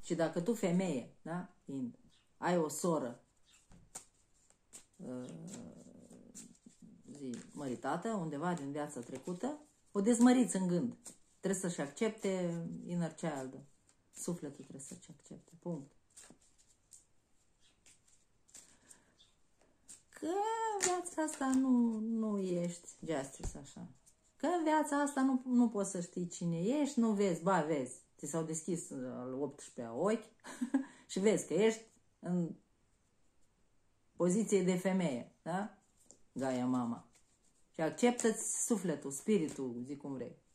Și dacă tu, femeie, da? Ai o soră măritată undeva din viața trecută, o dezmăriți în gând. Trebuie să-și accepte inner child. Sufletul trebuie să-și accepte. Punct. Că în viața asta nu ești justice așa. Că în viața asta nu poți să știi cine ești, nu vezi, vezi. Ți s-au deschis al 18-a ochi și vezi că ești în poziție de femeie, da? Gaia mama. Și acceptă-ți sufletul, spiritul, zic cum vrei.